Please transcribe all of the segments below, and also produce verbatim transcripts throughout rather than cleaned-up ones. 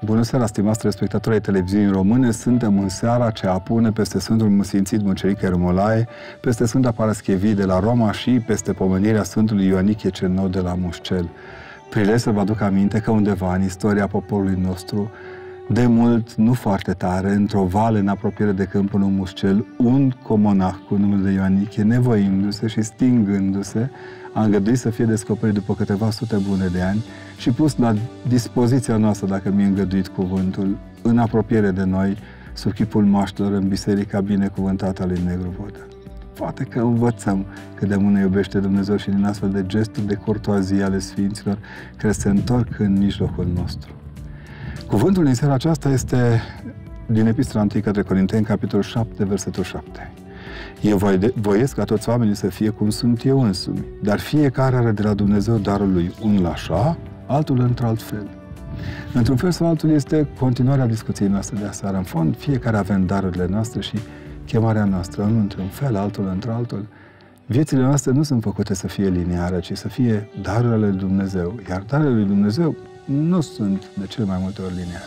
Bună seara, stimați telespectatori ai televiziunii române! Suntem în seara ce apune peste Sfântul Măsfințit Mucenic Ermolae, peste Sfânta Paraschevie de la Roma și peste pomenirea Sfântului Ioanichie cel Nou de la Mușcel. Prilej să vă aduc aminte că undeva în istoria poporului nostru, de mult, nu foarte tare, într-o vale în apropiere de câmpul lui Mușcel, un comonah cu numele de Ioanichie, nevoindu-se și stingându-se, a îngăduit să fie descoperit după câteva sute bune de ani și pus la dispoziția noastră, dacă mi-e îngăduit cuvântul, în apropiere de noi, sub chipul maștelor în biserica binecuvântată a lui Negru Vodă. Poate că învățăm cât de mult ne iubește Dumnezeu și din astfel de gesturi de curtoazie ale Sfinților care se întorc în mijlocul nostru. Cuvântul din seara aceasta este din Epistola întâi către Corinteni, capitolul șapte, versetul șapte. Eu voiesc ca toți oamenii să fie cum sunt eu însumi, dar fiecare are de la Dumnezeu darul lui, unul așa, altul într-alt fel. Într-un fel sau altul este continuarea discuției noastre de aseară. În fond, fiecare avem darurile noastre și chemarea noastră, unul într-un fel, altul într-altul. Viețile noastre nu sunt făcute să fie lineare, ci să fie darurile lui Dumnezeu, iar darurile lui Dumnezeu nu sunt de cele mai multe ori lineare.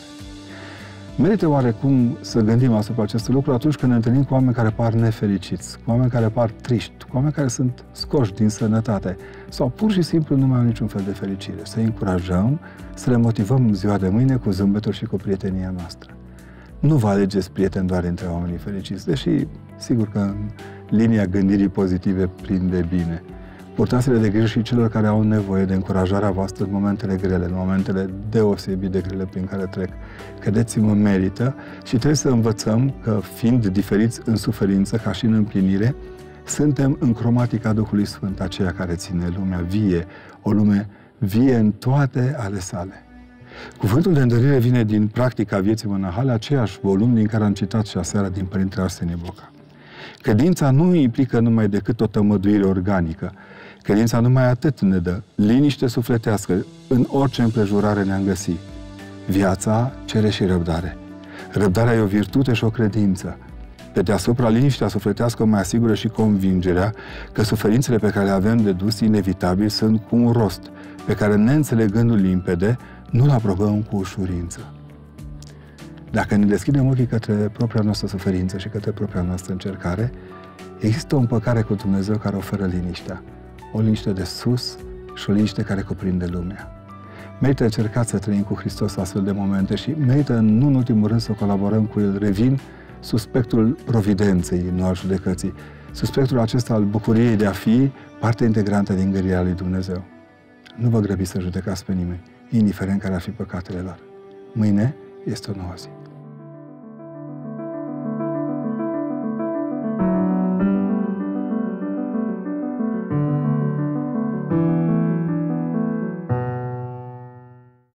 Merită oarecum să gândim asupra acestui lucru atunci când ne întâlnim cu oameni care par nefericiți, cu oameni care par triști, cu oameni care sunt scoși din sănătate sau pur și simplu nu mai au niciun fel de fericire. Să-i încurajăm, să le motivăm ziua de mâine cu zâmbetul și cu prietenia noastră. Nu vă alegeți prieteni doar între oamenii fericiți, deși sigur că în linia gândirii pozitive prinde bine. Purtați-le de grijă și celor care au nevoie de încurajarea voastră în momentele grele, în momentele deosebit de grele prin care trec. Credeți-mă, merită și trebuie să învățăm că, fiind diferiți în suferință ca și în împlinire, suntem în cromatica Duhului Sfânt, aceea care ține lumea vie, o lume vie în toate ale sale. Cuvântul de îndărire vine din Practica vieții monahale, aceeași volum din care am citat și aseară din Părintele Arsenie Boca. Credința nu implică numai decât o tămăduire organică. Credința numai atât ne dă liniște sufletească în orice împrejurare ne-am găsit. Viața cere și răbdare. Răbdarea e o virtute și o credință. Pe deasupra, liniștea sufletească mai asigură și convingerea că suferințele pe care le avem de dus inevitabil sunt cu un rost, pe care, neînțelegându-l limpede, nu-l aprobăm cu ușurință. Dacă ne deschidem ochii către propria noastră suferință și către propria noastră încercare, există o împăcare cu Dumnezeu care oferă liniștea. O liniște de sus și o liniște care cuprinde lumea. Merită încercat să trăim cu Hristos astfel de momente și merită, nu în ultimul rând, să colaborăm cu El. Revin suspectul providenței, nu al judecății. Suspectul acesta al bucuriei de a fi parte integrantă din gândirea lui Dumnezeu. Nu vă grăbiți să judecați pe nimeni, indiferent care ar fi păcatele lor. Mâine este o nouă zi.